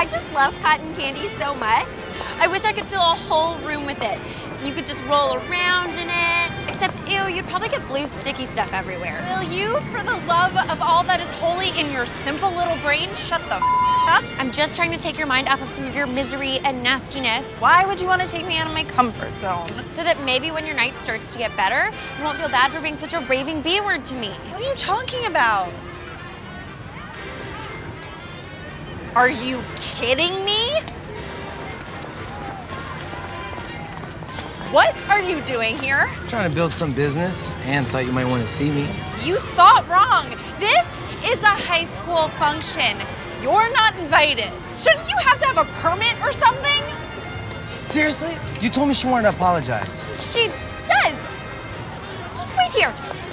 I just love cotton candy so much. I wish I could fill a whole room with it. You could just roll around in it. Except, ew, you'd probably get blue sticky stuff everywhere. Will you, for the love of all that is holy in your simple little brain, shut the up? I'm just trying to take your mind off of some of your misery and nastiness. Why would you want to take me out of my comfort zone? So that maybe when your night starts to get better, you won't feel bad for being such a raving B-word to me. What are you talking about? Are you kidding me? What are you doing here? I'm trying to build some business and thought you might want to see me. You thought wrong. This is a high school function. You're not invited. Shouldn't you have to have a permit or something? Seriously? You told me she wanted to apologize. She does. Just wait here.